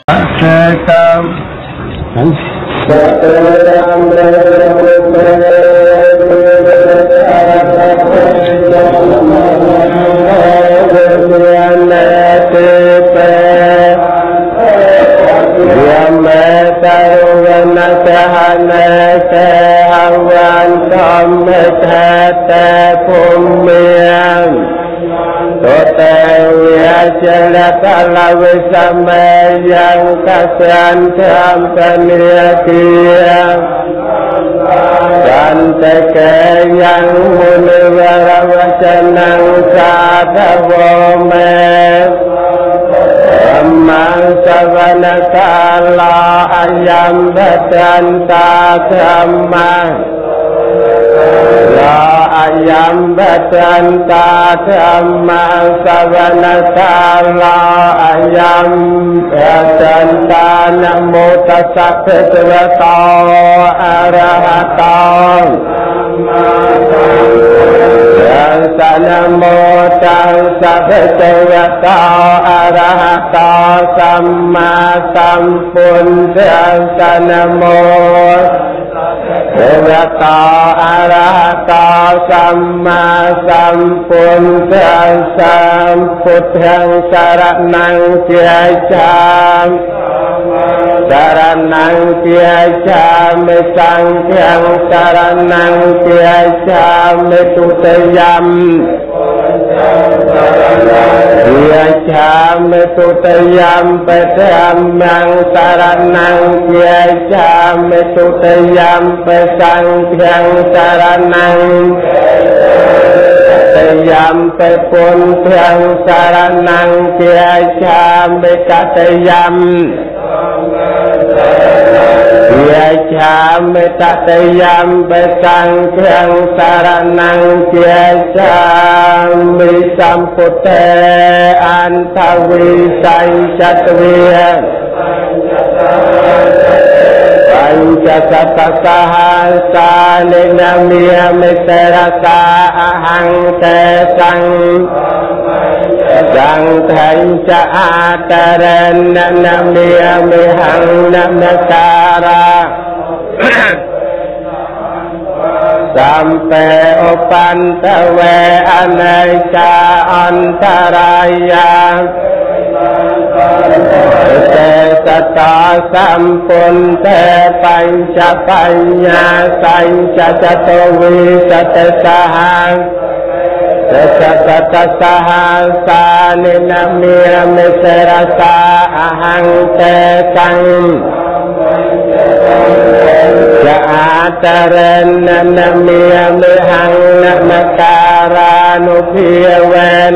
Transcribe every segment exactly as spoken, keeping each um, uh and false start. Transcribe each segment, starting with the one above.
yang kasihan sampelia dan teke yang munewara wacanang sadawome Amang savana kala ayam badan tatama ya ayam badan tatama savana kala ayam badan tanamo tasaketwata arahatang yang sanamo tasaketwata arahata sama sampun yang sanamo Devata arahata sama sampun dan samput yang saranang tiajam saranang tiajam sang yang saranang tiajam itu teyam tiajam itu teyam pedam yang saranang tiajam itu teyam pesang yang saranang teyam pepun yang saranang tiajam bekateyam tiajam betateyam pesang yang saranang tiajam bisampute antawi sancatwiya Pancasata sahasa ninamiya miserasa ahang tesang Sang thanca ataren nanamiya mihang namakara Sampai opantawe aneka antaraya Teta sampun te pancapanya sanca jatowi satesahang Teta sahang saninamiya miserasa ahang tesang Jaataren nanamiya mihang namakara nubiyawen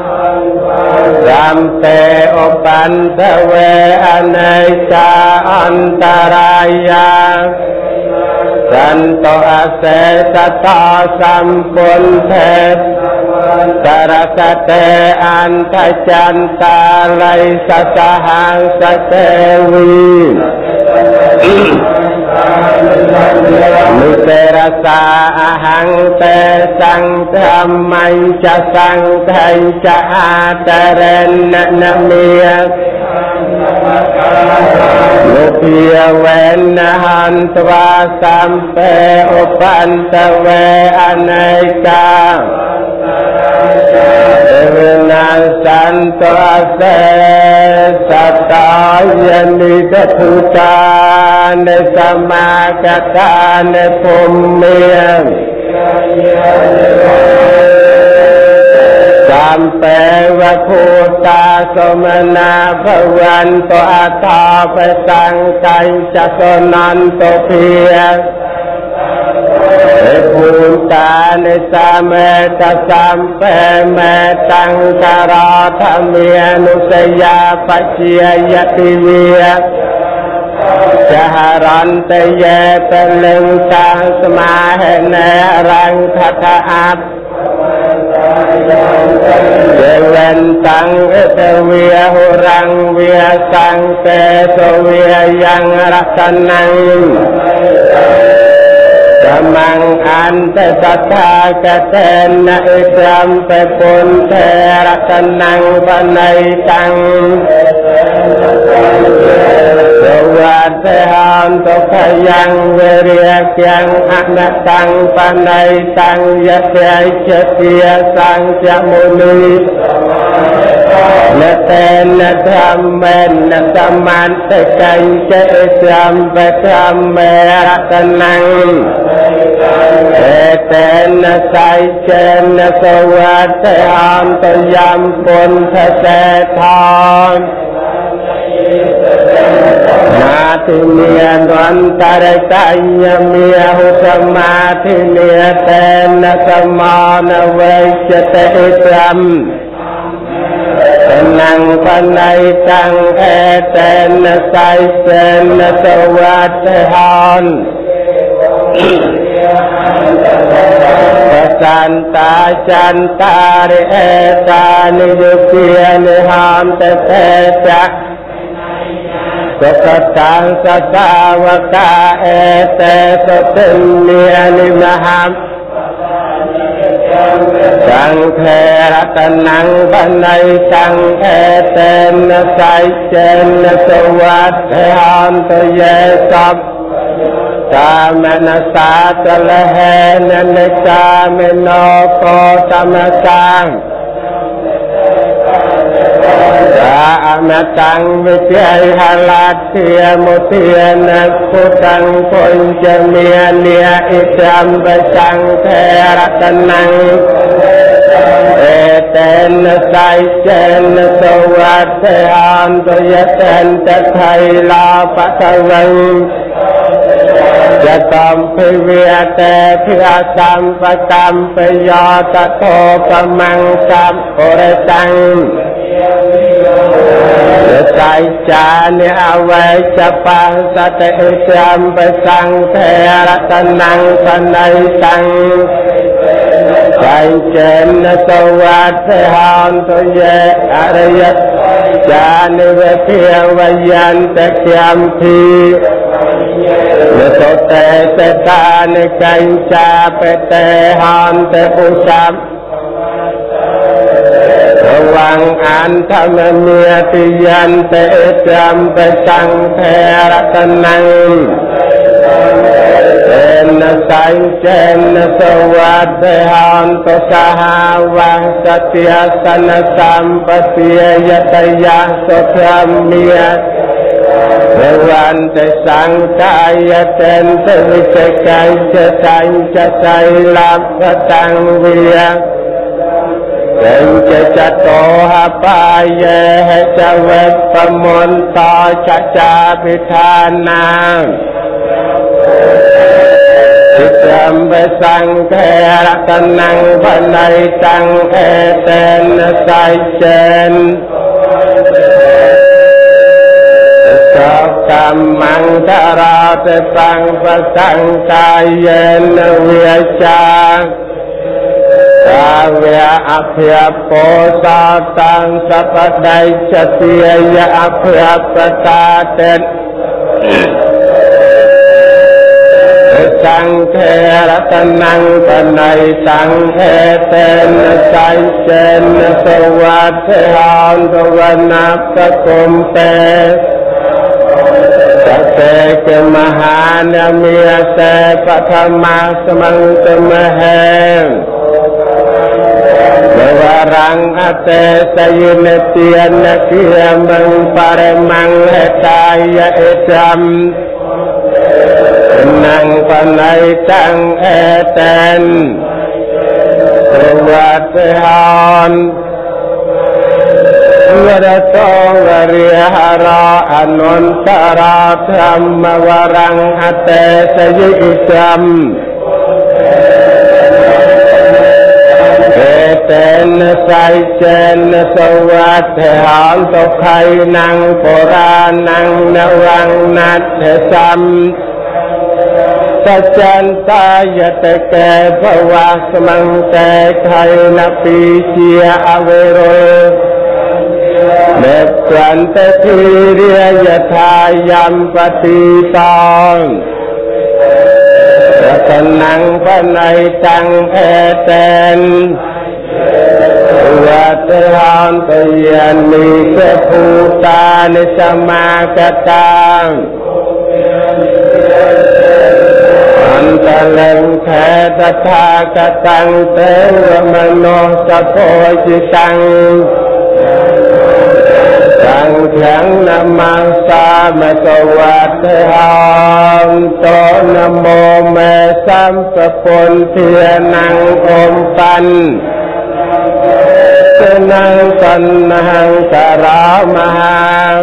Sampai opantawe aneka antaraya Santo ase tata sampun tet Tarasate antajanta laisa sahang satewi Miserasa ahang tesang dhamanca sang dhanca ataren namiya Nubiya wenahan twa sampe opantawe aneka Dengan santo ase satayani keputan sama katan pumian sampai wakuta somana bhavanto atha pesang kanca sonanto pian Puntan sameta sampai metang karathamya nusaya paciayativiya Jaharante ye pelengkang semahene rang kataat Dewentang etewiya hurang wiya sangke sowiya yang rasanang mang an te tata katen na ikram pe pun te ratanang panai tang Sewat sehan tokayang weriakyang anatang panai tang yasyai setia sang jamuni Neten nathamen nataman tekan ceisam betam meratanang Eten nasai chen nasawat sehan toyam pun sesetan Mati niya nuantara kanya miya husamati niya ten nasamana vaishyate isam Tenang panai tang eten nasai sen nasawat sehan Pasanta chantari eta niyukya niham tetecak Sokatang sasawaka ete sotenniya nimaham Sang kheratanang banay sang eten nasay chen nasawat hehan toyesam Samanasa talahen nanesaminoko samasang Amatang vidyay halatya mutiyanak putang punjamiya niya isam basang kheratanang Eten nasay chen nasawat sehan toyaten tathay lapatawang Jatam piviyate piyasam patam piyata topamang sam koresang Yasai chani awai capang sate isyam besang kheratanang panay tang Sancen nasawat sehan toye arayat Chani vetiya vayan tekyam thi Nasote setani kancha pete hante pusam Wang antamamiya tiyante isyam besang kheratanang Ena sancen nasawat sehan tosahawang satyasana sampatiya yataya sothammiya Bhagavante Sankaya Tente Vicekai Casanca Sailam Katang Via Tente Cato Hapaya Hecavet Pamonto Caca Pithanam Sikam Besang Kheratanang Panay Tang Eten Saicen Kamang tarate pang pasang kayen wiaca Kavya apya posatang sapadai catyaya apya pataten Sang kheratanang panay sang eten saicen sawat sehan tawanap kakumpe Sate kemahana miyase patama semangkemahem Bewarang ate sayunetian nakiyamang paremang hetaya isam Nang panay tang eten Sawat sehan Wadato warihara anuntara dhamma warang ate sayi isam Eten saicen sawat hehan tokai nang poranang nawang nat hesam Sajanta yateke bhawa semangte khai napi cia averol Mekwante thiriya yathayam patitang รัตนังปนัยตังเอเตนวัตหันตยันมิเกภูตานิสมากตังอันตะเลงแคตถากตังเตวมโนสโพจิตังสังฆังนะมังสามะกวัตหันโตนะโมเมสัมปะปุนเทียนังอมปันสนังสันนังกรามหา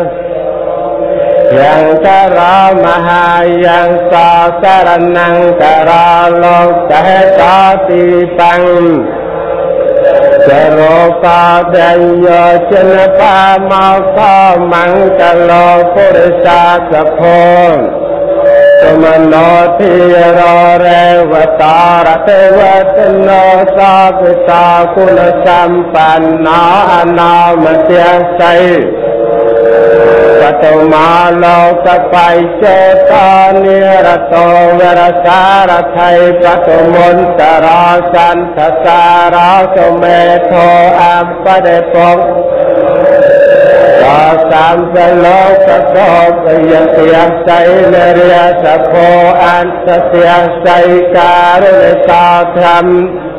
ยังกรามหายังสาสรนังกราโลกะตาติปังจโรปาเดยโยชนปามาคามังกะโลปุริสาสะโพสมโนทิโรเรวตารเทวตโนสาภิตาคุณสัมปันนาอนามเตียไสปัตมาโลกปัยเจตานิรโตเวรสารไทยปัตมุนตราสันทสาราสเมโทอัมปเดปงตาสามเสโลกโตปยเสียใสเนเรียสโพอันเสียใสการุณสาธรรม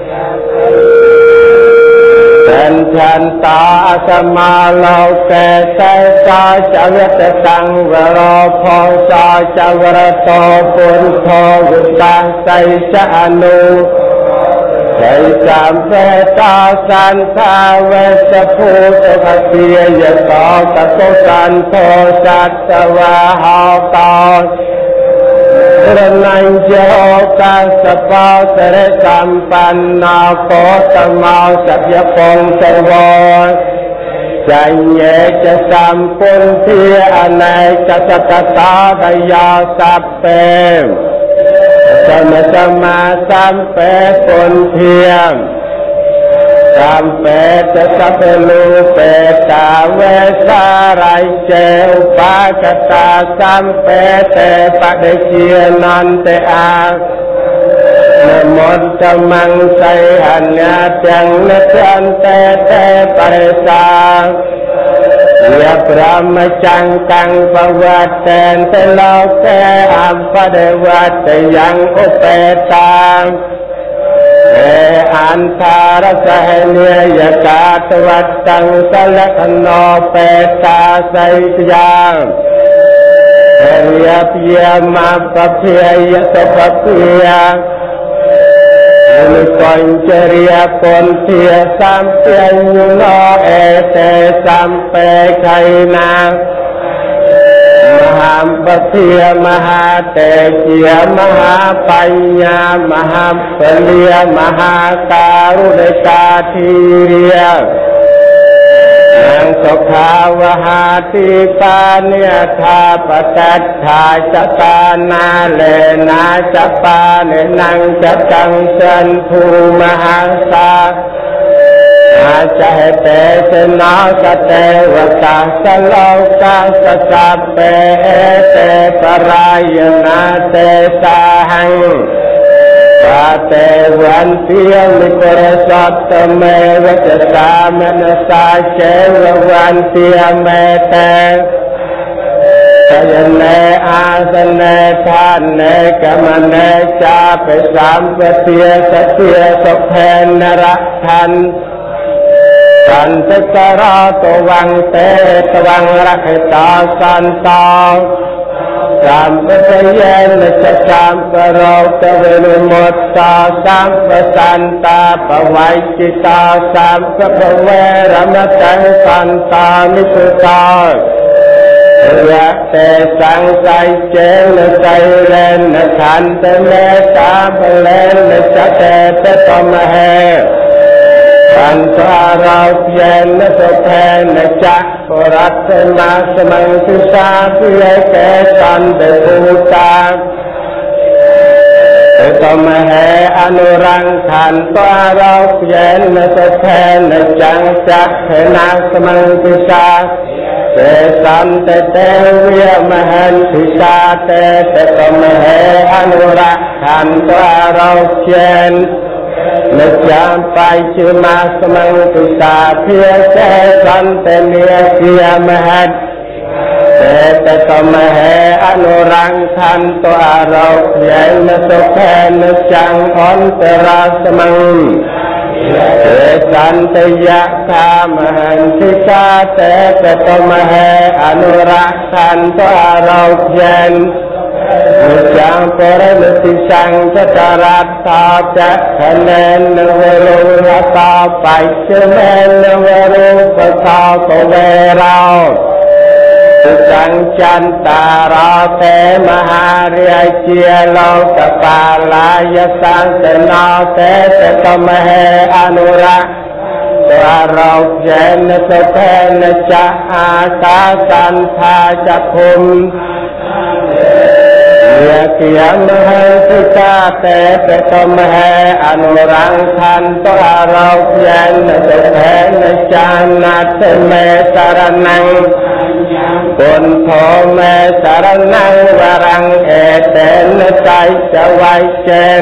เป็นฉันตาสมาโลเกเตสาจเวตสังวโรโพสาจวรโตปุณโทวิตาไสจอนุไสสามเปตาสันทาเวสภูตภเสียยโสตโตสันโทสัตตวะหาตารนัยโยกัสปะเสรสัมปันนาโคตมาสัพยปงสวรจัยเยจะสัมปุนเทียอเนกจะสตตาดยาสัพเปสมสมาสัมเปปุนเทียสัมเปตสัพลูเปตาเวสารัยเจอุปากตาสัมเปเตปะเดเชียนันเตอานมนตมังไสหันญาจังนจันเตเตปริสายะพระมจังกังปวัตเตนเตโลเกอัมปเดวัตยังอุเปตาเออันทารสหเนียกาตวัตตังสละขโนเปตาไสยังเรียบเยมาปะเพียสปะเพียมุปัญจริยปนเทียสัมเปียยุโนเอเตสัมเปไขนามหาปะเพียมหาเตเกียมหาปัญญามหาเปลียมหาการุณกาทีเรียนังสุขาวหาติปานิยธาปตัตถาจตานาเลนะจปาเนนังจตังสันภูมหาสาอาจเหเตสนาสเตวตาสโลกาสสัพเปเตปรายนาเตสาหังปาเตวันเตียมิโกรสัตตเมวะสามนสาเชววันเตียเมเตสยเนอาสเนทานเนกมเนจาเปสามเเทียสเทียสเพนรทันสันตกราตวังเตตวังรักตาสันตาสามปะเยนจะสามปะโรกเวนุมตตาสามปะสันตาปะวัยจิตาสามปะเวรมจังสันตานิสุตายะเตสังไสเจนไสเรนขันเตเมตาเปเลนจะเตเตตมเหสันตาราเพียนสุเพนจักปุรัตมาสมังสุสาพิเกสันเดภูตาเอตมเหอนุรังขันตัวเราเย็นนสเทนจังจักเทนาสมังติสาเตสันเตเตวิยมหันติสาเตเตตมเหอนุรังขันตัวเราเย็นนจังไปชิมาสมังติสาเพียเตสันเตเนียเพียมหันเตตตมเหอนุรังขันตัวเราเย็นนสุเทนจังอันตราสมังเตสันตยะคามหันติกาเตตตมเหอนุรังขันตัวเราเย็นจังปรมิติสังจตรัตตาจักขเนนวรุรตาปัจเจเนนวรุปตาโกเวราสังจันตาราเตมหาเรียเจียโลกปาลายสังเตนาเตเตตมเหอนุรักษ์ตัวเราเจนสุเทนจะอาสาสันทาจะคุมเรียเกียมหันติกาเตเตตมเหอนุรังขันตัวเราเจนสุเทนจานาเตเมสารนังปุณโธเมสารนังวรังเอเตนใจจะไว้เจน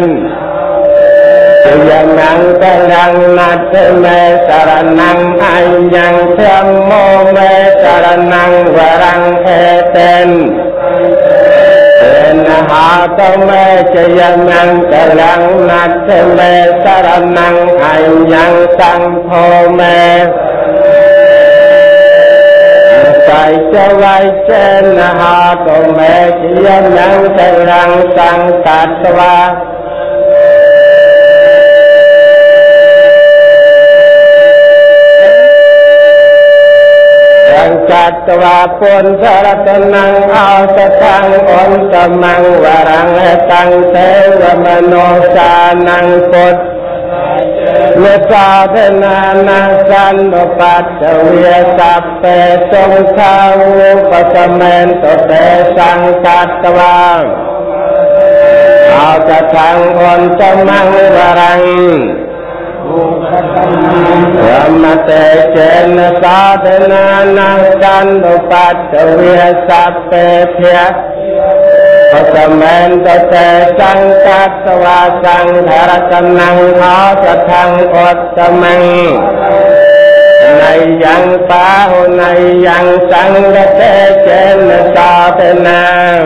ยังนังกลังนัตเมสารนังอัญญังธรรมโมเมสารนังวรังเอเตนเตนะหาตเมจยังนังกลังนัตเมสารนังอัญญังสังโฆเมใจจะไว้เจนนะหาตเมจยังนังกลังสังกัตวาสังกัตวาปุณสรตนังเอาสตังอนตมังวรังตังเทวมโนสานังปุตเมตาเทนานาสันโนปัตเวียสัพเพสงฆาวุปสเมนตเตสังกัตวาเอาสตังอนตมังวรังธรรมเตเจนสาธนานังกันโนปัตเวียสัพเพเพียปสเมนตเตสังกัตวาสังธารตนังอาสทังอดสมังในยังปาหุในยังสังเตเจนสาธนา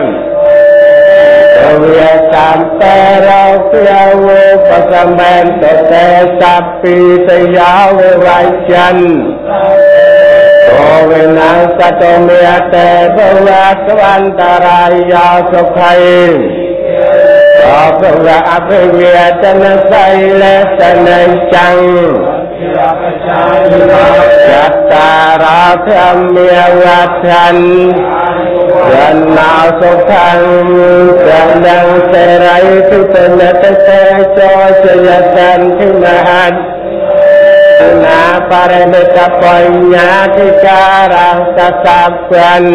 เวียสัมเปเราเพียวุปสเมนตเตสัพพิตยาเววัยจันโตเวนังสัตเมียเตภวัตวันตรายาสุขัยโตภวะอภิเวทนาไสเลสเนจังจัตตาราธรรมเมียวัฏันยันนาสุขังจันดังเสรัยทุตเนตเตโจชยสันทิมหันนาปารเมตปัญญาธิการังสัพพัน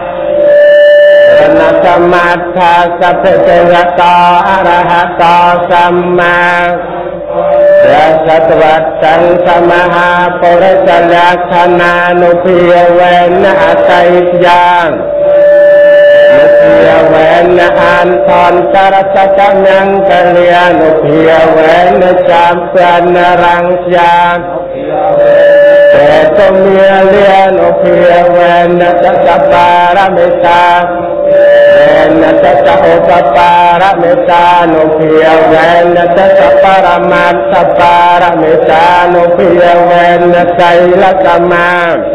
นาสมัทธาสัพเพเตระตาอรหัตาสัมมาสัตวัตตังสมหาปุริสลักษณานุพิยเวนะอัตติยังนุพิยเวนะอันทอนตระสัจญังกัลยานุพิยเวนะจามปันรังยานเตตุเมียเลียนุพิยเวนะจัตปารมิตานะจัตโอปปารมิตานุพิยเวนะจัตปารมัตถปารมิตานุพิยเวนะไสลกมา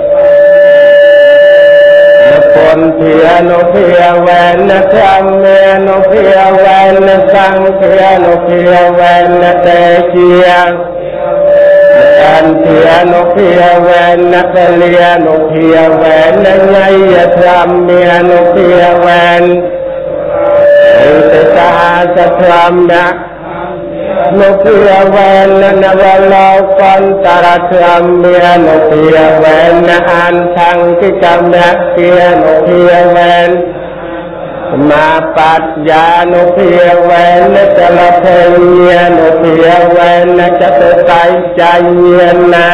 ปุณเพียนุพิยเวนะธรรมเมนุพิยเวนะสังเพียนุพิยเวนะเตเจียอันเพียนุพิยเวนะเตเลียนุพิยเวนะไงยธรรมเมนุพิยเวนะอิติสาสธรรมะนุพิยเวนะนวโลกันตระธรรมเมนุพิยเวนะอันทังกิกามะเกียนุพิยเวนะมาปัจญานุเพียเวนจลเพเยนุเพียเวนจตุไกใจเยนา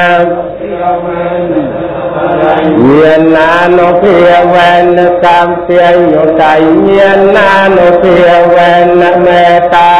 เยนานุเพียเวนสามเพียโยใจเยนานุเพียเวนเมตตา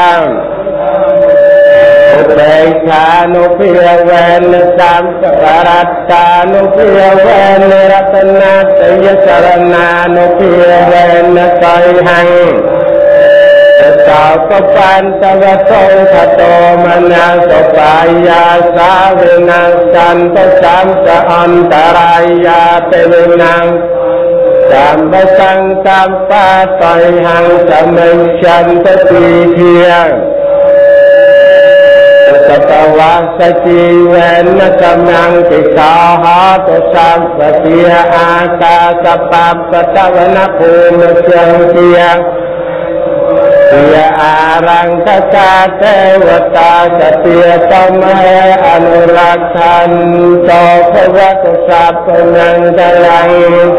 อุเบกขานุเพียเวนสามสรัตตานุเพียเวนรัตนาตยสรณานุเพียเวนไสหังสาวกปันตวะโตขโตมนาสปายาสาวินังสันตสัมสอันตรายาเตวินังสัมปสังกัมปะไตหังสมิชันตติเทียสัตวะสจีเวนสมังติสาหาตุสัมปติอากาสปัปปตวนภูมิเชียงเทียยะอารังคตาเทวตาสติตมะอนุรักขันโตภวตุสัพพนังกลัง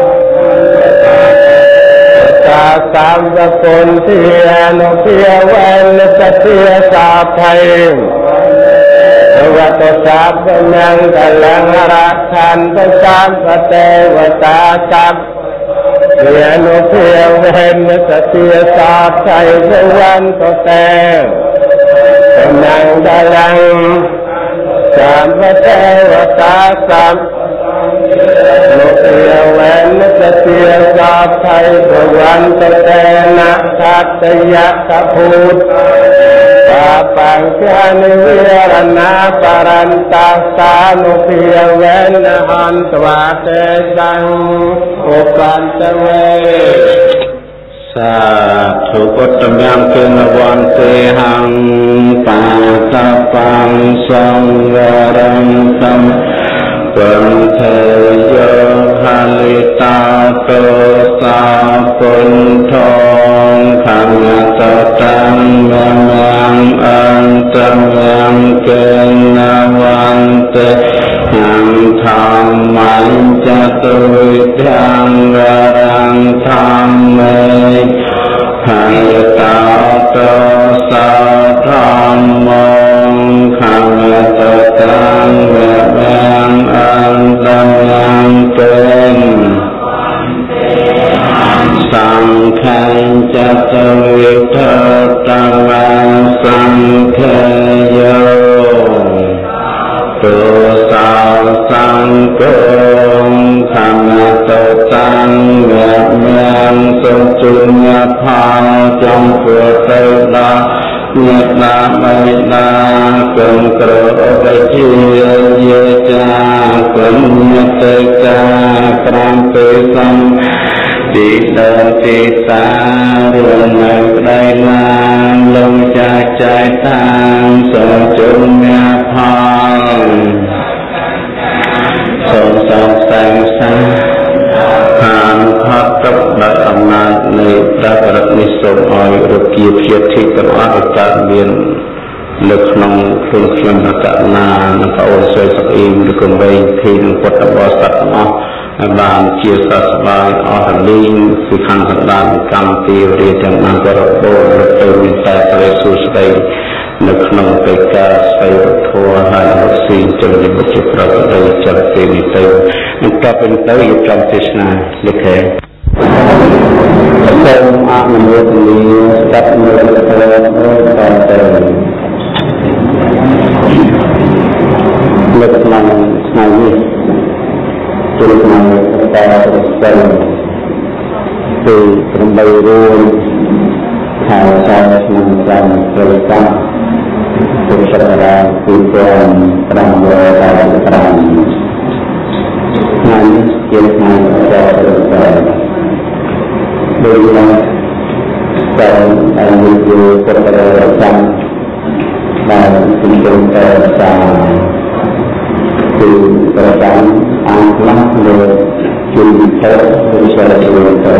ตาสามสกุลเทียนุเพียเวนสติสาภัยภวตุสัพพนังกลังรักขันโตสัมปเทวตาสัพเพียนุเพียเวนสติสาภัยภวันโตเตพนังกลังสัมปเทวตาสัพนุเพียเวนสติสาภัยภวันโตเตนะทัตยะขพูตปาปังชานิวิรณาปรันตัสสานุเพียเวนหันตวาเตสังอุปันตเวสาธุพุทธมังคืนวันเตหังปาตาปังสังวรังตัมปันเทโยหาลิตาโตสาปุนทองขังตตังเมมังอันตมังเกณวันเตหังธรรมัญจตุวิธังวรังธรรมเมหังตาโตสาธรรมงขังตตังเมมังอันตมังเกณสังฆังจัตวิทัตตังสังเขโยตุสาสังโฆขังตตังเมมังสุจุญภาจงเกิดเติบโตเนตนาไม่นาเกินกระโดดเทียเยจากลเนตจากรามเตสัมติเดินติตาเรื่องในได้นางลงจากใจทางสมจุญญาภาสมสองแสงสาผ่านพัดกับดัดอำนาจในพระบรมีทรงอ้อยรุกีเพียรที่กระอักการเบียนเลือกนองคลุนคลุนอากาศนานักโอสวยสักอิมดุกงใบทีนพุทธบริษัทเนาะบางเชียร์สัสบายอหันลิงสิขันสันดานกรรมตีเรียจังนังกระโดดเติมมิตรเรสุสไตนึกนองไปกาใส่ทัวหันสีจังยิบจิตประเดี๋ยวจัดเตมิเตมันก็เป็นเตยจำเทศนาเล็กแค่เติมอาเมนุษย์นี้สัตว์มือเตยตอนเติมเล็กนองนายวิจุลนายตาเติมคือตรงใบรูนข่าวสารนำจันเกิดตั้งสุขภาพคือความตรังเวลาตรังนั้นเกี่ยวกับเราเกิดขึ้นโดยเราการอายุอยู่กับเราตั้งมาถึงตรงแต่สามคือประจำอันลักเลยจุดเท่าที่จะเรียนต่อ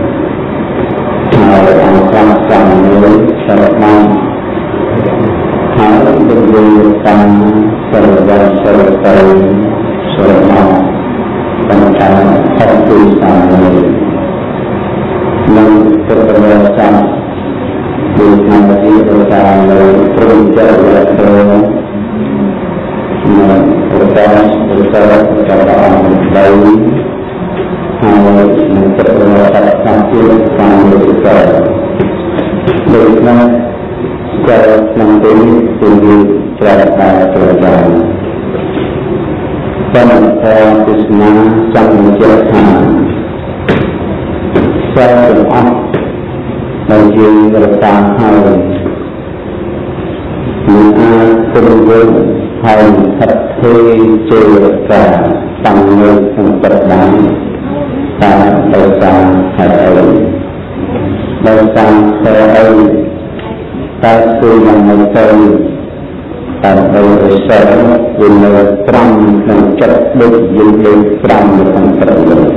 ในอันความจำนี้สำหรับมันหาเป็นเรื่องการสรุปสรุปไปสรุปมาเป็นการทำตัวสามเลยនឹងប្រតិបត្តិកម្មដូចតាមទីប្រការនៅព្រមចរិយាធម៌នៅប្រការប្រការចាប់អង្គដីហើយនឹងប្រតិបត្តិកម្មជាតាមវិធីការដូចណាក៏ក្នុងពេលគឺច្រើនតែប្រចាំតាមតាមទស្សនាចង់និយាយថាតែទាំងអស់ដែលយើងរកតាមហើយមានអាចព្រមយើងហើយថិតថេរជេរការតាំងនៅក្នុងប្រដានតែដោយសារហេតុអីដោយសារហេតុអីតែគឺយ៉ាងមិនទៅតែដោយសារវានៅត្រង់ក្នុងចិត្តដូចយើងដូចត្រង់នៅក្នុងចិត្តយើង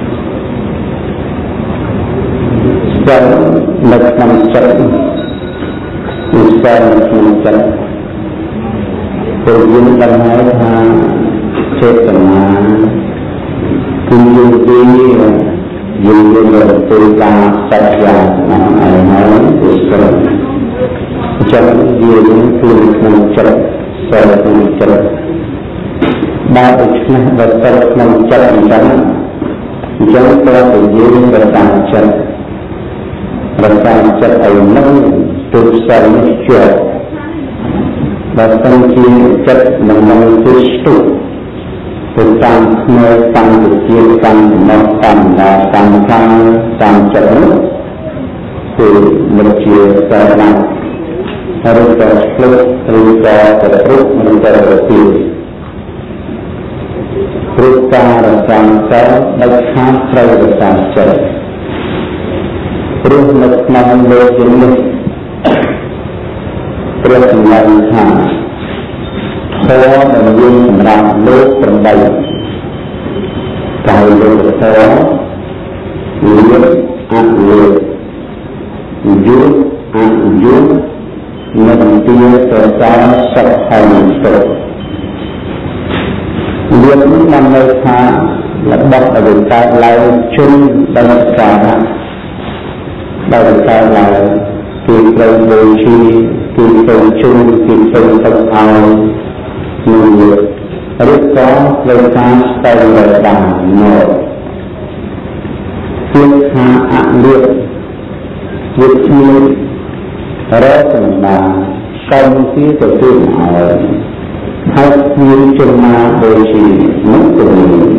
តែនៅក្នុងចិត្តគឺតែនៅក្នុងចិត្តព្រោះយើងដឹងហើយថាចេតនាគឺយើងទីយើងមានរទៅការសត្យយ៉ាងណាហើយហើយគឺស្រុកចិត្តយើងគឺក្នុងចិត្តសិលក្នុងចិត្តបើដូច្នេះបើសិលក្នុងចិត្តអញ្ចឹងអញ្ចឹងត្រូវតែយើងរក្សាចិត្តរក្សាចិត្តឲ្យនឹងទូសិលនេះជាប់បើសិនជាចិត្តមិននឹងទូស្ទុទៅតាមផ្នែកតាមវិជាតាមដំណោះតាមដាតាមខាងតាមចិត្តនោះគឺមិនជាតែណាឬក៏ឆ្លុះឬក៏ប្រព្រឹត្តឬក៏ប្រទីព្រោះការរក្សាចិត្តដោយខាងត្រូវរក្សាចិត្តព្រោះនៅក្នុងលោកនេះព្រះសម្ដែងថាធម៌ដែលយើងសម្រាប់លោកប្របីកាយលោកធម៌លៀបអលៀបយុទ្ធអយុទ្ធនឹងទាទៅតាមសត្វហើយស្ទលៀបនេះបានន័យថារបស់ដែលកើតឡើងជុំដោយសារដោយកើតឡើងគឺត្រូវដូចជាគឺត្រូវជុំគឺត្រូវទឹកឲ្យនឹងលៀបឬក៏ត្រូវការស្ទើរដល់មកគឺថាអលៀបវាជារកសម្ដាកម្មទីទៅទីឲ្យហើយមានចំណាដូចជាមុខទៅ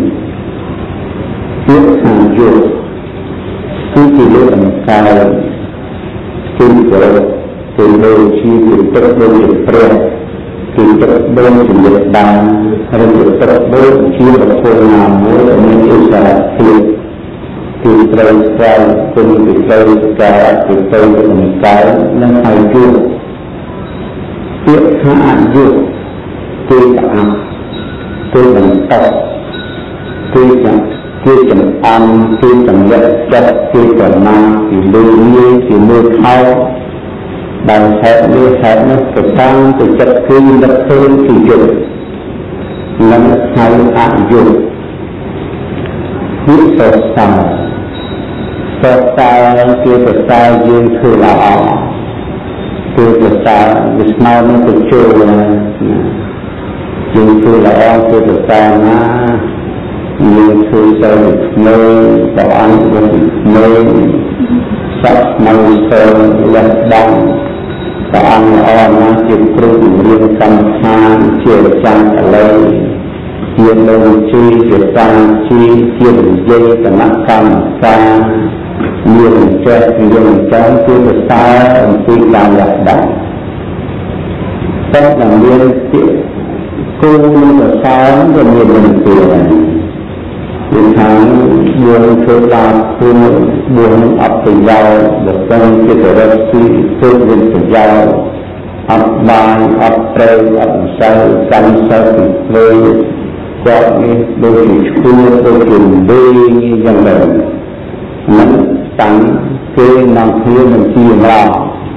គឺខាងយុទ្ធគឺជាលើកអង្គការគឺប្រគឺដូចជាទឹកដូចជាព្រះគឺទឹកដូចជាមេដាឬទឹកដូចជាប្រពន្ធណាមួយដែលមានឥស្សរភាពគឺត្រូវស្គាល់គុណគឺត្រូវការគឺត្រូវអង្គការនិងហើយយុទ្ធពាក្យថាអយុទ្ធគឺអាគឺបន្តគឺចាំគឺចំអំគឺសម្រិតចិត្តគឺប្រមាគឺលឺងាយគឺមើលខោដែលហេតុនេះហេតុនោះទៅតាមទៅចិត្តគឺនឹកឃើញគឺយុទ្ធនិងហៅអយុទ្ធគឺសរសើរសរសើរគឺសរសើរយើងធ្វើល្អគឺសរសើរវាស្មើនឹងទៅចូលណាយើងធ្វើល្អគឺសរសើរណាយើងធ្វើទៅក្មេងព្រះអង្គទៅក្មេងសត្វនៅទៅលះដំព្រះអង្គល្អណាស់ជាគ្រូបង្រៀនកម្មដ្ឋានជាអាចារ្យកលីជាលោកជីជាតាជីជានិយាយគណៈកម្មការមានចេះមានចាំជាភាសាអំពីការលះដំតែតែមានពាក្យគូនឹងភាសាវាមានមិនពីដែរពីខាងបួនធ្វើបាបគឺបួនអបប្រយោជន៍ដែលស្ទើរជារកស៊ីធ្វើវិទ្យាអត់បានអត់ត្រូវអត់សិលកម្មសិលពីធ្វើគាត់នេះដូចជាឈួរដូចជាដេញយ៉ាងណាមិនតាំងគេនាំគ្នានឹងជាម្ល៉េះ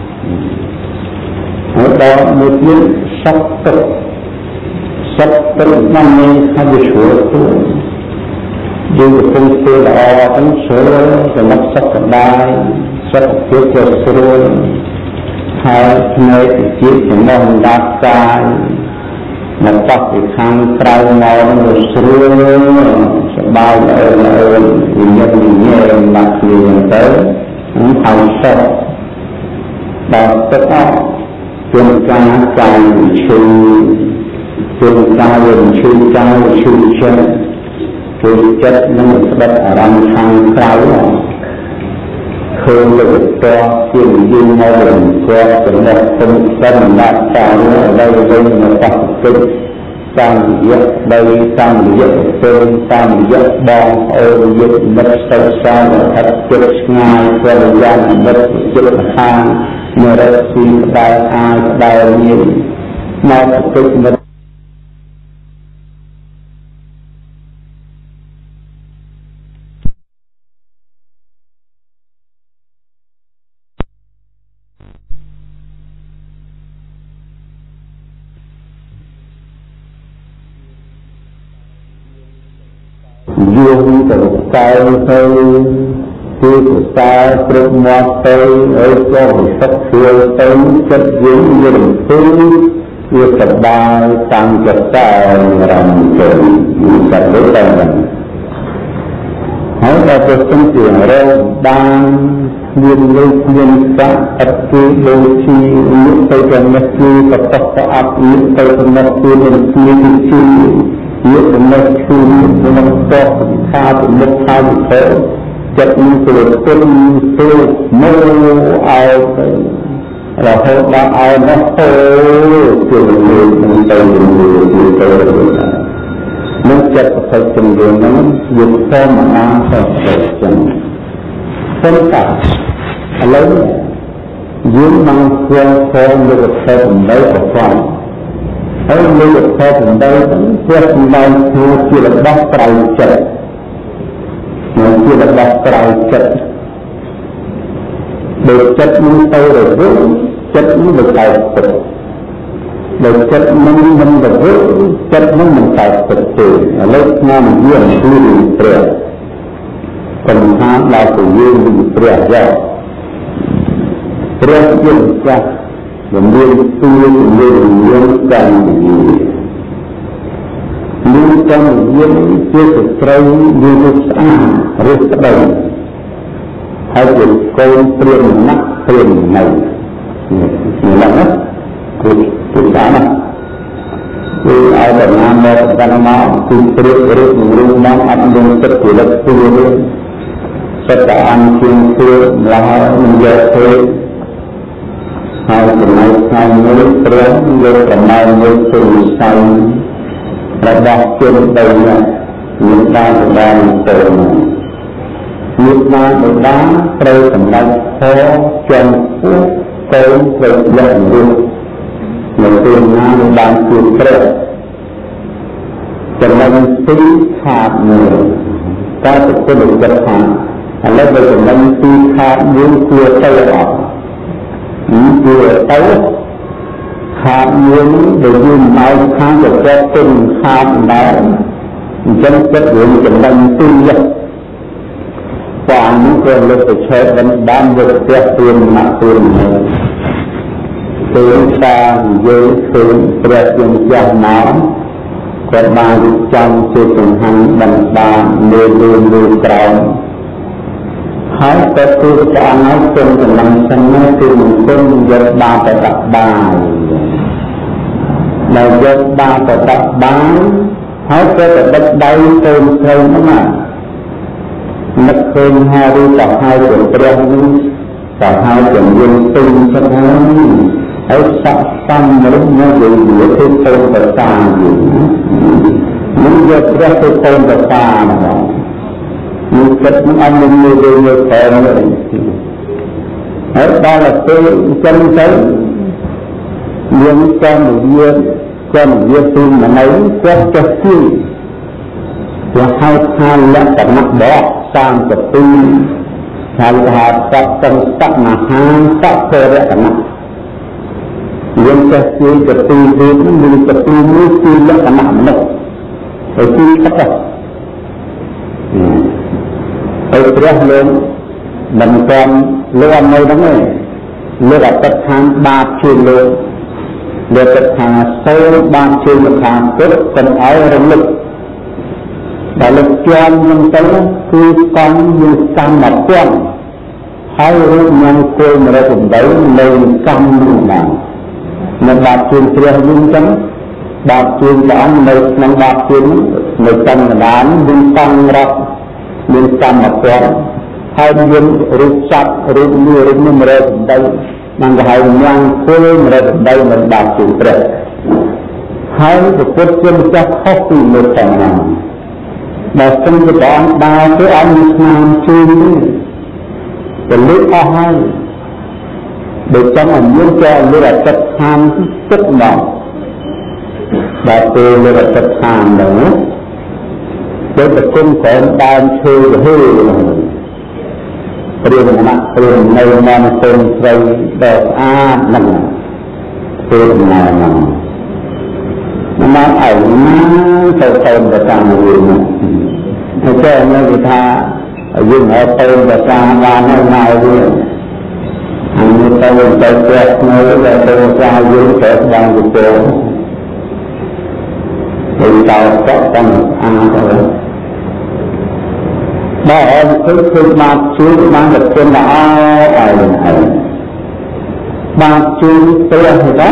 ហើយដល់មួយទៀតសត្វទឹកសត្វទឹកបានមានថាវាឈួរខ្លួនយើងកំពុងធ្វើល្អទាំងស្រួលសម្រាប់សុខដែរសុខភាពក៏ស្រួលហើយផ្នែកជាចំណងដាប់កាយមកតបពីខាងក្រៅមកនឹងស្រួលសบายល្អល្អវិញ្ញាណវិញ្ញាណមកគ្នាទៅនឹងហៅសុខដល់ទឹកអស់ជួនកាលកាយឈឺជួនកាលវិញឈឺកាយឈឺចិត្តជួនចិត្តនឹងស្បិតអារម្មណ៍ខាងក្រៅឃើញលើកតជាយឹងមកវិញគាត់ចំណេះធំសិនដាក់តាមដល់វិញមកបច្ចុប្បន្នតាមរយៈដីតាមរយៈពេលតាមរយៈបងអូនយឹកមិត្តស្ទើរសាមអត់ចិត្តឆ្ងាយពលយ៉ាងមិត្តចិត្តខាងនរស៊ីផ្ដាល់អាយផ្ដាល់មានមកទឹកមិត្តយងទៅកែទៅគឺភាសាគ្រប់មាត់ទៅឲ្យក៏សុខស្រួលទៅចិត្តយើងយើងទៅវាសប្បាយតាំងចិត្តតែរំទៅចិត្តទៅតែហើយដល់ទៅស្ទើរជារោបានមានលើកមានកាក់អត់គឺដូចជានេះទៅទាំងនេះគឺបតតអត់នេះទៅទាំងនេះគឺមានជាជាយកចំណុចឈឺក្នុងតបថាពីមុខថាវិធចិត្តនឹងទៅទុនទៅមើលឲ្យទៅរហូតដល់ឲ្យនោះទៅជាលើនឹងទៅទៅទៅនឹងចិត្តប្រតិជំនឿហ្នឹងយកធម្មតាទៅចឹងប៉ុន្តែឥឡូវយើងនឹងស្វែងរកលោកធម៌នៃប្រព័ន្ធហើយលោកធម៌សម្ដែងគឺសម្ដែងជារបស់ត្រៃចិត្តនិងជារបស់ត្រៃចិត្តដោយចិត្តនឹងទៅរវល់ចិត្តនឹងមិនកើតទុកដោយចិត្តនឹងមិនរវល់ចិត្តនឹងមិនកើតទុកទេឥឡូវខ្ញុំនិយាយអំពីព្រះកំថាដល់ទៅយើងនឹងព្រះយកព្រះជាចាស់ជំរាបសួរជំរាបយើងកាន់មានកម្មយើងជាស្ត្រីមានរូបស្អាតរូបស្ដីហើយជាកូនព្រានណាស់ព្រាននៅនេះឡើងណាគឺគឺស្អាតណាស់គឺឲ្យតែណាមកកាន់មកគឺព្រានរូបរូបមកអត់មានទឹកពលិតព្រានសិតតែអង្គជាព្រានម្ល៉េះមិនយកទេហើយចំណែកខាងមួយព្រះយកប្រមាណមួយទៅវិស័យរបស់ជនដីនេះមានតាមបានទៅមានបានបដាត្រូវសម្ដេចធរចំពោះទៅត្រូវយករូបនៅពេលណាបានជួបព្រះចំណែកទីខាតមួយតែប្រគល់ចិត្តថាឥឡូវបើចំណែកទីខាតមួយគួរទៅអត់គឺទៅខាតយើងដែលយើងមកខាងទៅចិត្តទុំខាតដែរអញ្ចឹងចិត្តយើងចំណេញទីយកតាមនេះក៏លើកទៅឆែកបានបានយកផ្ទះព្រានណាក់ព្រានហើយទៅតាមយើងឃើញព្រះជាម្ចាស់មកគាត់បានរៀបចំជាចង្ហាន់បណ្ដាលើលើលើក្រោមហើយក៏គឺស្អាតហើយគុំកម្លាំងសិននេះគឺមង្គលយកបាបដាក់បាយដែលយកបាបដាក់បាយហើយក៏ទៅដឹកដៃទៅស្រីហ្នឹងណានឹកឃើញហើយឬក៏ហើយទៅព្រះនេះក៏ហើយជំនឿពេញចិត្តហើយហើយស័ក្តិសមមនុស្សមកនិយាយទៅទៅប្រសាយើងនឹងយកព្រះទៅទៅប្រសាហ្មងមានចិត្តនឹងអត់មានមើលទៅមើលតែហើយដល់ទៅចឹងទៅយើងចាំវាចាំវាទូមណៃគាត់ចុះទីវាហៅថាលក្ខណៈបកសាមទៅទីហៅថាសត្វទាំងសត្វមហាសត្វពរៈណៈយើងចេះជួយទៅទីនេះមានទៅទីនេះគឺលក្ខណៈមនុស្សទៅទីទឹកហើយព្រះលោកមិនទាន់លោកអត់នៅហ្នឹងទេលោកអត់ថាបាបជាលោកលោកថាសូមបាបជាលោកខាងពុទ្ធកុំឲ្យរលឹកដែលលោកជាន់នឹងទៅគឺកំយុកម្មពន្ធហើយរូបញ៉ាំគល់មរតដីនៅកម្មនោះបាននៅបាបជាព្រះវិញចឹងបាបជាព្រះអង្គនៅក្នុងបាបជានៅកម្មដានមានកម្មរត់មានកម្មពន្ធហើយមានរូបសត្វរូបនេះរូបនេះមរតដីបានគេហៅញ៉ាំគល់មរតដីនៅបាបជាព្រះហើយពុទ្ធជាម្ចាស់ខុសពីលោកទាំងហ្នឹងបើសិនជាព្រះអង្គដើរទៅអង្គមានស្នាមជឿនេះពលិអស់ហើយដូចចង់ឲ្យមានចែកលើអត្តដ្ឋានទឹកមកដល់ពេលលើអត្តដ្ឋានហ្នឹងទៅប្រគំក្រោមដើមឈើរហឺព្រាមណៈព្រាមនៅតាមต้นស្រីដែលស្អាតហ្នឹងពេលណាហ្នឹងមកឲ្យណាទៅទៅប្រចាំវិញហើយតែនៅគេថាយើងឲ្យទៅប្រចាំបានហើយមកវិញអញ្ចឹងទៅទៅព្រះនៅតែទៅចាយើងទៅបានទៅទៅតើតតតាមអានទៅបើអត់គឺគឺមកជួយបានទៅគុណល្អឲ្យហើយបានជួយព្រះទៅ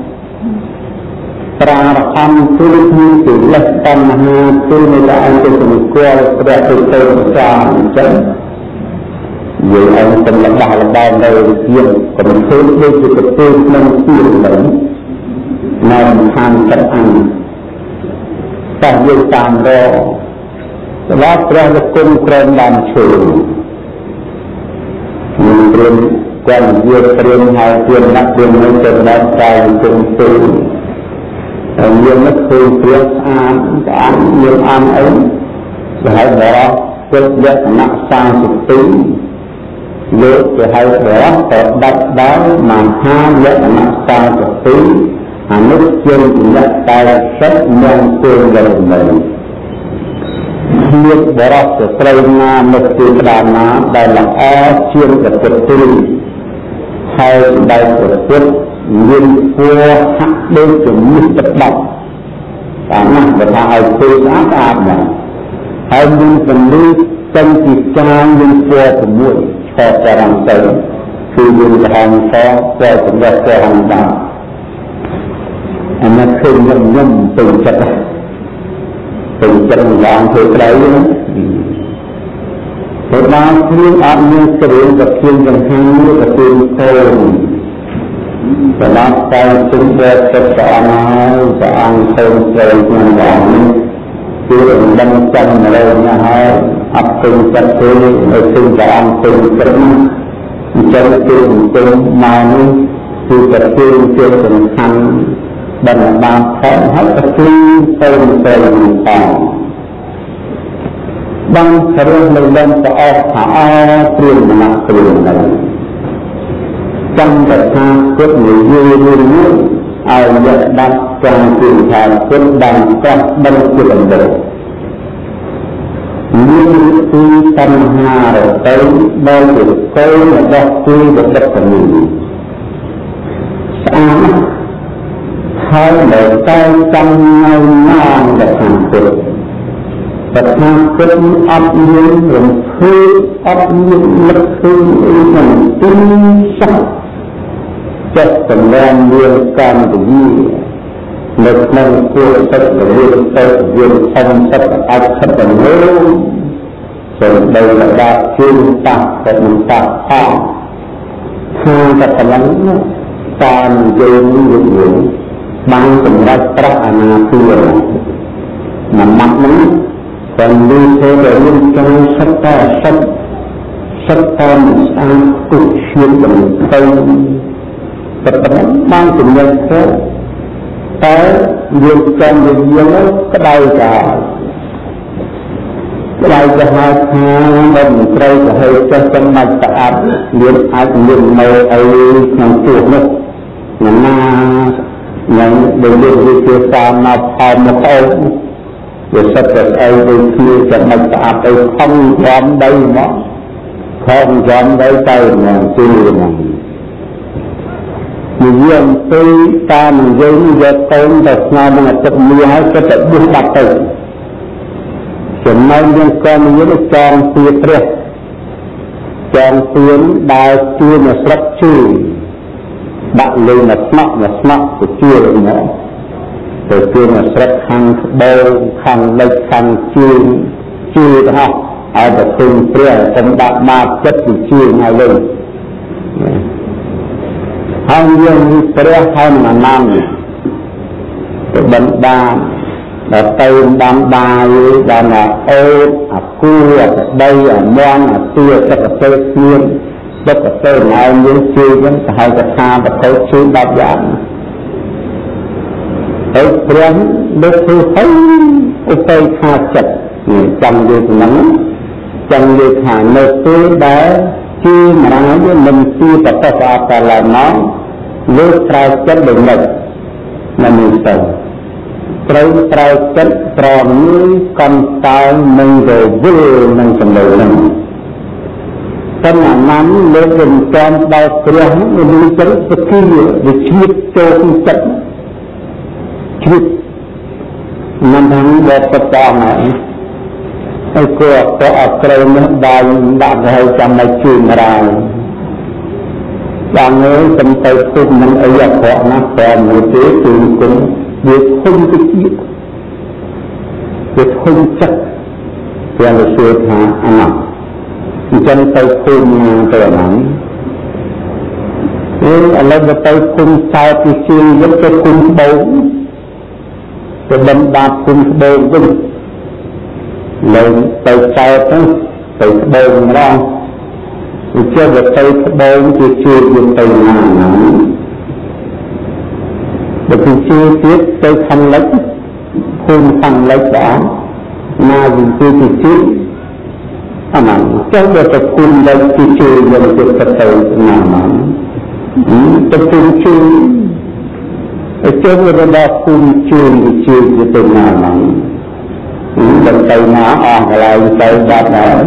ប្រារហ័នគឺគឺគឺលក្ខណៈគឺនៅតែអង្គទៅគួរព្រះទៅទៅសាអញ្ចឹងយើងអង្គទៅរបស់របស់នៅជាកំធើដូចជាប្រទេសក្នុងទីហ្នឹងនៅខាងចិត្តអង្គតែយើងតាមរកសម្រាប់ព្រះលោកគុណក្រែងបានឈើមានព្រាមគាត់និយាយព្រាមហើយព្រាមណាស់ព្រាមនឹងចំណែកតែគុំទៅហើយយើងនឹកឃើញព្រះស្អាតស្អាតយើងអានអីទៅឲ្យបរោះចិត្តលក្ខណៈសាមសិបពីរលើកទៅឲ្យបរោះទៅដាច់ដល់មហាលក្ខណៈសាមសិបពីរអានោះជាលក្ខតែសិតនឹងគោលលើនៅមានបរោះទៅត្រូវណានៅទីក្តារណាដែលល្អជាងប្រពុតទីហើយដែលប្រពុតមានគួរហាក់ដូចជាមានទឹកដប់តាមណាបើថាឲ្យធ្វើស្អាតស្អាតណាស់ហើយមានពលិចេញពីចានមានពណ៌ជាមួយឆែកចរន្តទៅគឺមានក្រហមសពណ៌សម្រាប់ក្រហមដែរអានេះគឺខ្ញុំខ្ញុំទៅចិត្តទៅចិត្តយ៉ាងធ្វើក្រៅណាទៅដល់គ្រឿងអត់មានគ្រឿងប្រគៀនចង្ហាន់នេះប្រគៀនកូនសម្រាប់តែជំនឿចិត្តព្រះអង្គហើយព្រះអង្គទៅទៅក្នុងយ៉ាងនេះគឺរំលឹកចាំរយណាស់ហើយអត់ទៅចិត្តទេនៅគឺព្រះអង្គទៅចិត្តអញ្ចឹងគឺទៅមកនេះគឺប្រគៀនជាសំខាន់បណ្ដាផលហើយប្រគៀនទៅទៅផងបានគ្រឿងនៅលំប្រអប់ថាអព្រាមណាព្រាមណាចាំតែថាគុណនិយាយរឿងនេះឲ្យយកដាច់ចាំពីថាគុណបានប្រោះដឹងជាបណ្ឌិតមានទីបញ្ហារទៅដោយជាកូនរបស់ទីបណ្ឌិតទាំងនេះស្អាតហើយនៅតែចាំនៅណានដែលខាងគុណតែខាងគុណអត់មានរំភើបអត់មានលឹកឃើញអីទាំងទីសោះចិត្តសម្ដែងមានកម្មវិធីនៅក្នុងគួរចិត្តរៀនទៅរៀនធំចិត្តអាចខិតទៅលើសូមដោយលដាប់ជឿតាក់ទៅនឹងតាក់អស់គឺតែកន្លងតាមយើងយើងបានសម្រាប់ប្រាក់អនាគតណាម៉ាត់នេះcòn đi theo để liên trong sách ta sách sách ta mình sang cục xuyên bằng cây tập tánh mang tình nhân thế tới liên trong liên dân đó cái đây cả cái đây cho hai tháng mình cây cho hơi cho trong mạch tạ liên ai liên màu ấy nằm chuột nữa nằm na nhận để liên đi chia xa mà phàm một câu វាសិតតែស្អីដូចគ្នាចំណុចស្អាតទៅខំចំដីមកខំចំដីទៅមកទីហ្នឹងនិយាយទៅតាមយើងយកកូនទៅស្នាមនឹងទឹកមាសហើយក៏ទៅបួសបាត់ទៅចំណែកយើងក៏និយាយចងពៀព្រះចងពៀនដែលជួនស្រុកជឿដាក់លើមកស្នាក់មកស្នាក់ទៅជឿមកទៅជួនស្រុកខាងក្បូរខាងលិចខាងជឿជឿទៅអស់ឲ្យទៅឃើញព្រះខ្ញុំដាក់បាតចិត្តទៅជឿឲ្យលើហើយយើងនេះព្រះហើយមិនណាំទៅបណ្ដាដល់ទៅបានបាយដល់ណាអូតអាគូអាក្ដីអាមន់អាទាទឹកកទៅស្ងៀមទឹកកទៅណែយើងជឿយើងទៅហើយកថាបទៅជឿដល់យ៉ាងហើយព្រះលើកធ្វើឲ្យឧបេខាចិត្តចង់និយាយហ្នឹងចង់និយាយថានៅពេលដែលជឿមរាយមិនទីបតសាបឡាណោលើកត្រែកចិត្តដូចនេះមិនមានទៅត្រូវត្រែកចិត្តប្រមួយកំតើនឹងរវិលនឹងចំណុចហ្នឹងតែអាណាំលើកវិញតាមដល់ព្រះនឹងមានចិត្តវិធីវិជ្ជាចូលក្នុងចិត្តជ្រិតមិនថាបើបតអហើយហើយក៏ក៏អក្រែនេះបានដាក់ឲ្យចាំឲ្យជឿនរាយយ៉ាងនេះសំទៅគុំនឹងអីអក្រក់ណាស់តែមួយទេគឺគុំវាធំទៅទៀតវាធំចិត្តវាលើសួរថាអាណាអញ្ចឹងទៅគុំទៅអាណាអឺឥឡូវទៅគុំសោតពីជើងវិញទៅគុំបោកទៅបំបាត់គុំបោកវិញលើទៅសោតទៅទៅបោកម្ដងអញ្ចឹងទៅក្បូនជាជឿយើងទៅណាណាបើគឺជឿទៀតទៅខាងលិចភូមិខាងលិចបងណាវិញគឺជឿអាហ្នឹងចុះបើទៅគុំលិចគឺជឿយើងទៅទៅណាណាទៅគុំជឿទៅចុះទៅដល់គុំជឿជឿទៅណាណាដល់ទៅណាអស់កន្លែងទៅបាត់ហើយ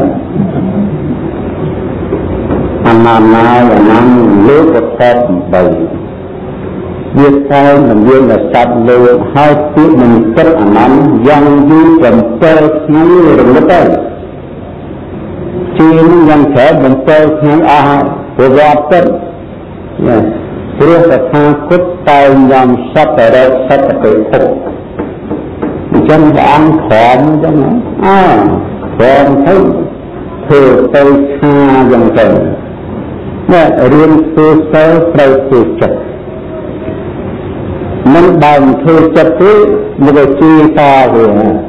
អាណាណាអាណាលើកកតបីវាតែមិនមានសត្វលើហើយគឺមិនគិតអាណាយ៉ាងយូរ7ថ្ងៃរលត់ទៅជានឹងយ៉ាងច្រើន7ថ្ងៃអស់ប្រវត្តិទៅព្រះតថាគតតែយ៉ាងសត្វរកសត្វទៅភពអញ្ចឹងព្រះអង្គខំអញ្ចឹងអើខំទៅធ្វើទៅខាយ៉ាងទៅនេះរៀនធ្វើសិលត្រូវធ្វើចិត្តមិនបើធ្វើចិត្តទេមកជឿតវា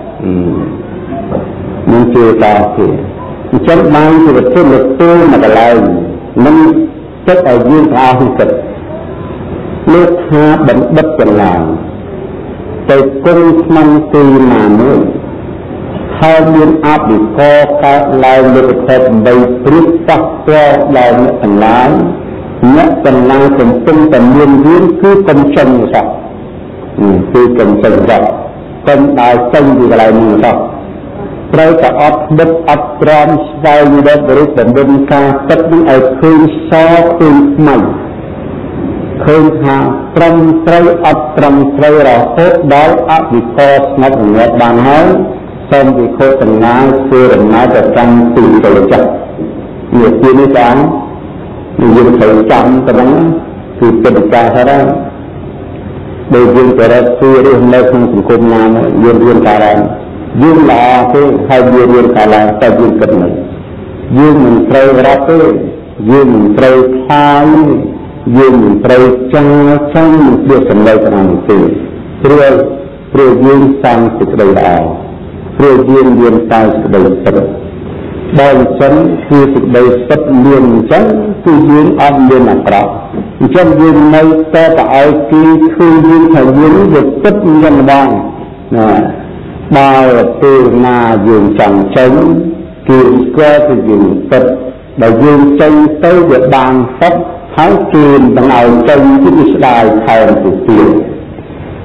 មិនជឿតទេអញ្ចឹងបានជាវត្ថុលោកទូមកកន្លែងមិនចិត្តឲ្យយើងអស់ចិត្តលោកថាបណ្ឌិតកន្លែងទៅគុំស្មានទីណាមួយហើយមានអបិកកើតឡើងលើកថាបីព្រឹកប៉ះពាល់ដល់អ្នកទាំងឡាយអ្នកទាំងឡាយកំពុងតែមានរឿងគឺកំចិនសោះគឺកំចិនសោះកុំដើរចេញពីកន្លែងនេះសោះត្រូវតែអត់ដិតអត់ក្រំស្វែងរករូបដំណើរការទឹកនេះឲ្យឃើញសឃើញស្មៃឃើញថាត្រឹមត្រូវអត់ត្រឹមត្រូវរហូតដល់អបិកស្ងប់រងាប់បានហើយសូមវិខុសទាំងឡាយធ្វើដំណើរទៅកាន់ទីចូលចិត្តនេះទីនេះតាយើងត្រូវចាំទៅហ្នឹងគឺពិតការថាដោយយើងទៅរកធ្វើរស់នៅក្នុងសង្គមណាមួយយើងរៀនការឡើងយើងល្អទេហើយយើងរៀនការឡើងតែយើងគិតមិនយើងមិនត្រូវរត់ទេយើងមិនត្រូវខ្លាយយើងមិនត្រូវចាចាញ់នឹងវាសម្ដីតាមទេព្រោះព្រោះយើងសាំសេចក្តីល្អព្រោះយើងមានតែសេចក្តីពិតបើអញ្ចឹងគឺសេចក្តីពិតមានអញ្ចឹងគឺយើងអត់មានអាក្រក់អញ្ចឹងយើងនៅតែទៅឲ្យគេឃើញយើងថាយើងវាពិតមានម្ដងណាបើពេលណាយើងចង់ចេញគឺស្គាល់ថាយើងពិតដែលយើងចេញទៅវាបានសុខហើយគេនឹងឲ្យចេញគឺស្ដាយខែទៅទៀត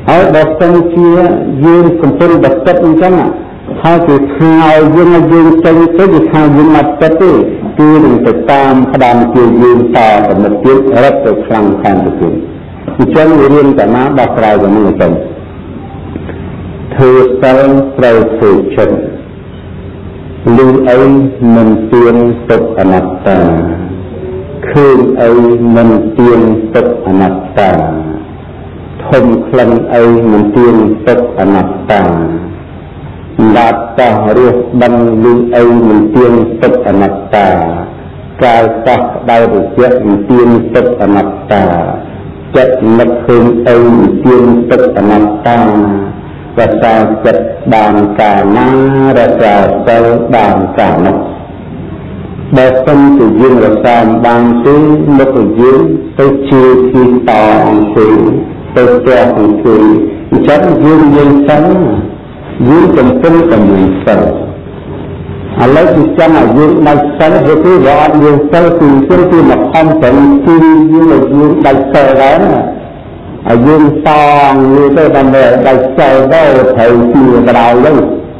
ហើយដល់សិនជាយើងកំពុងបិទអញ្ចឹងហើយគេថាឲ្យយើងយើងចេញទៅគេថាយើងមកបិទទេគឺនឹងទៅតាមផ្ដាំជាយើងតទៅមុខទៀតរត់ទៅខ្លាំងខាងទៅទៀតអញ្ចឹងរៀនតាណាដោះស្រាយជាមួយទៅធ្វើសិលត្រូវធ្វើចិត្តលឺអីមិនទៀងទុកអនត្តាឃើញអីមិនទៀងទុកអនត្តាធំក្លិនអីមិនទៀងទុកអនត្តាដាតតោះរស់ដឹងលឺអីមិនទៀងទុកអនត្តាកាយតោះដៅរយៈមិនទៀងទុកអនត្តាចិត្តនឹកឃើញអីមិនទៀងទុកអនត្តារសាចិត្តបានកាលណារសាសិលបានកាលនោះបើសិនជាយើងរសាបានទេមុខយើងទៅជាទីតអង្គុយទៅផ្ទះអង្គុយអញ្ចឹងយើងយើងសិនយើងកំពុងតែមានសិលឥឡូវគឺចាំឲ្យយើងដាច់សិលទៅគឺរត់យើងសិលគឺគឺគឺមកខំប្រឹងគឺយើងឲ្យយើងដាច់សិលដែរឲ្យយើងតងនេះទៅដើម្បីដាច់សិលទៅត្រូវជាកដៅហ្នឹង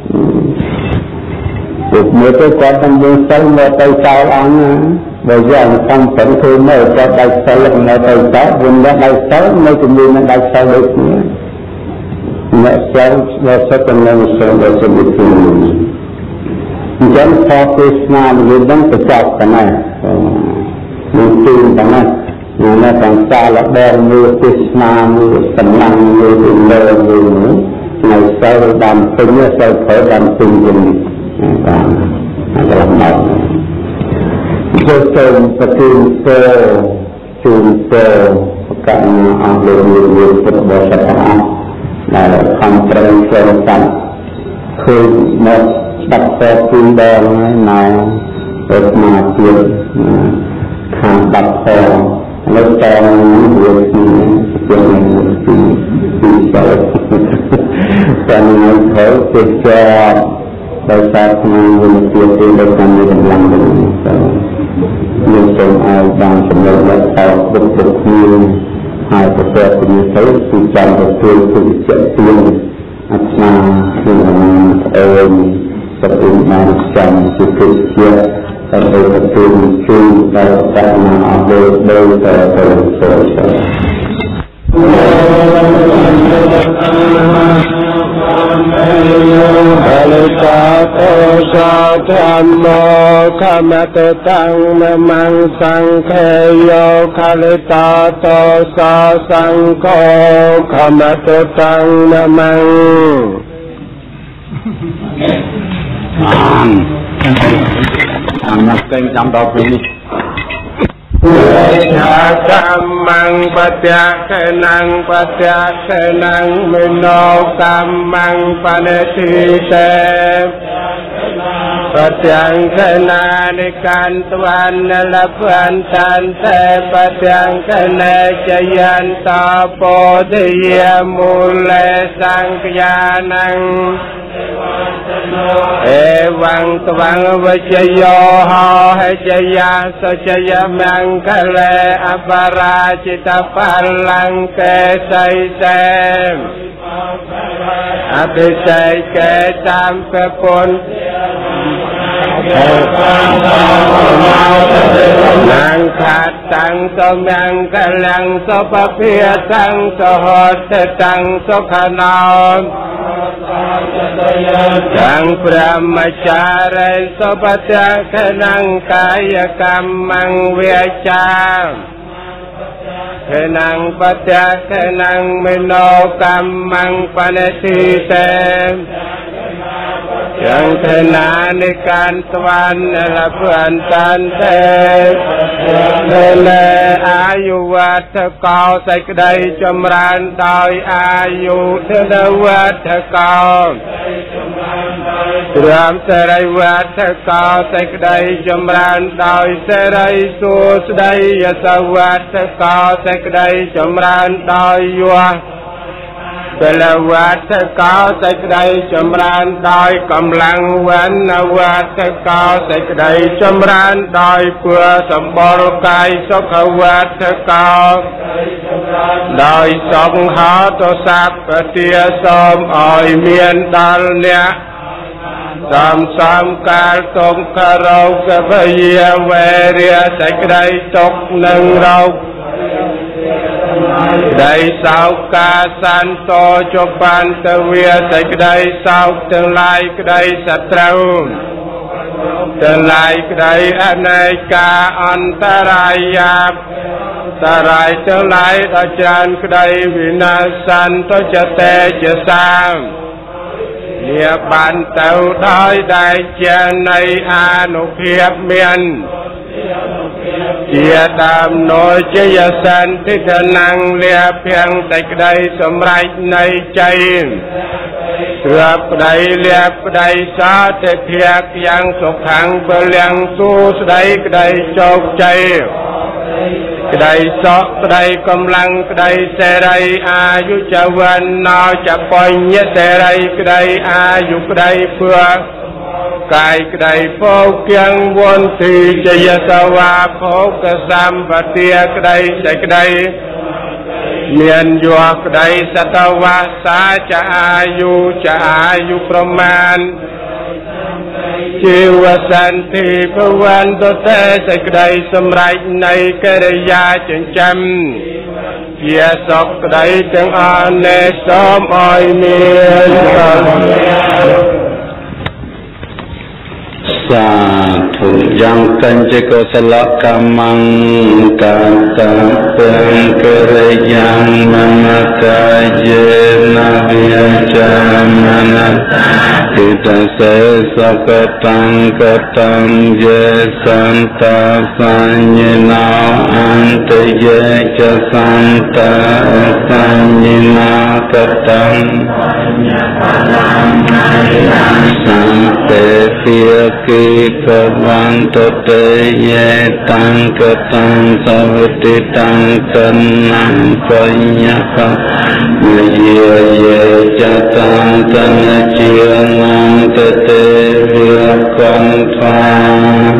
ពុកមើលទៅគាត់នឹងយើងសិលមកទៅចោលអង្គបើយើងខំប្រឹងធ្វើនៅគាត់ដាច់សិលនៅទៅចោលវិញដាច់សិលនៅជំនួយនឹងដាច់សិលដូចគ្នាអ្នកសិលដែលសិតនៅសិលដែលសិលវិធីអញ្ចឹងខទេសនាមួយនឹងទៅចប់តែណានឹងទីតែណានៅក្នុងសាលដែលមួយទេសនាមួយសំណាំមួយទៅលើមួយនៅសិលបានពេញសិលព្រៃបានពេញវិញបានត្រឹមដល់ចូលទៅប្រទីពរជូនពរប្រកាសអស់លោកមានពុទ្ធបរិស័ទទាំងដែលខំប្រឹងប្រែងកាត់ឃើញមកស្ដាប់តពីដងនៅទៅមកទៀតខាងបាត់ខលើតងវាពីពីពីពីសោតែនឹងទៅទៅជាដោយសារក្នុងវិទ្យាទីដែលតាមមានកម្លាំងទៅយើងសូមឲ្យបានចំណេញដល់តបុគ្គលគ្នាហើយប្រកបពីទៅគឺចាំទទួលទុតិយទានអស្ចារ្យក្នុងអើយសព្វបានចាំជាទុតិយដើម្បីទទួលជួយដល់តាមអស់លើដោយតទៅសូមបលតាតោសាធម្មោខមតតាំងនមង្សង្ឃេយោខលតាតោសាសង្ឃោខមតតាំងនមង្អានមកតែចាំដល់ពេលនេះយាកម្មังបត្យាខេណังបត្យាខេណังមិណោកម្មังបនិតិទេបត្យាខេណានិកាន្តវានលភន្តានទេបត្យាខេនេចយន្តពោធិយមូលេសង្ឃយានังเอวังตวังวิจโยหะเหจยาสุจยมังคะเลอปราชิตปัลลังเกสัยเสอภิเษกเกตัมปะปุณนังขัดตังสมังคะลังสุปเพียตังสโหตตังสุขนามจังพระมจาริสุปฏิขนังกายกรรมังเวชาขนังปฏิขนังมิโนกรรมังปณิทิเตจังขณานิการตวันละเพื่อนตันเตเลอายุวัฏเก่าใส่กระไดจำรานดอยอายุเทนวัฏเก่าเรื่องเสรีวัฏเก่าใส่กระไดจำรานดอยเสรีสุสไดยสวัฏเก่าใส่กระไดจำรานดอยยัว Bela wat kau sekdai cemran doi kamlang wan wat kau sekdai cemran doi pua sambal kai sokawat kau doi song ha to sap tia som oi mien dal nya sam sam kal tom karau ke baya weria sekdai tok nang rau Đại sao ca san to cho ban tơ vía sạch đại sao tương lai cái đại sạch trâu tương lai cái đại anh ấy ca an ta rai ya ta rai tương lai ta chan cái đại vì na san to cho te cho sang địa bàn tàu đói đại chan này a nụ hiệp miền Chia tam nội chế ya san thích năng lia phiang tạch đầy sầm rạch này chay Sượp đầy liệp đầy xa tệ thiạc yang sọc hàng bờ liang tu đầy đầy chọc chay Đầy sọc đầy cầm lăng đầy xe đầy a yu cha văn nào cha bòi nhé xe đầy đầy a yu đầy phước Kai kadai phô kiang vốn thì chaya sawa phô ka sam vatia kadai sai kadai mian yua kadai satawa sa cha ayu cha ayu praman chiwa santi bhavan to te sai kadai samrai nai karya chancham chia sok kadai teng ane som oi mian Satu yang kanjeko selakamang kata pengkerjaan manakaje nabiya jamana kita sesakatang katang je santa sanyina ante je santa sanyina katang sampai Kita bantu ye tang ketang sabti tang tenang penyaka ye ye jatang tanah cianang tete konfang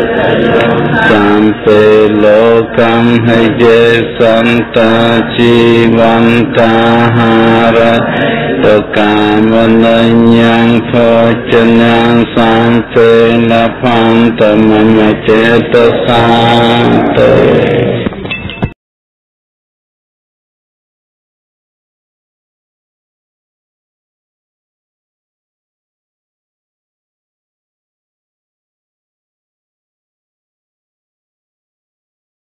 sampai lokam haje santa jiwanta hara Kekamananyang phocanyang sampai lapang tamam ceta sante